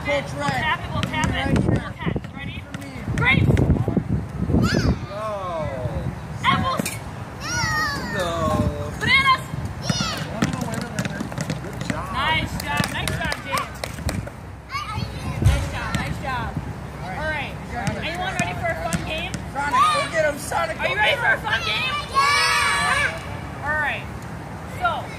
tap it. We'll tap it. We'll tap it. Okay. Ready? Grapes. No. Apples. No. Bananas. Good job. Nice job. Nice job, James. Nice job. Nice job. All right. Anyone ready for a fun game? Sonic, go get him. Sonic, Are you ready for a fun game? Yeah. All right. So.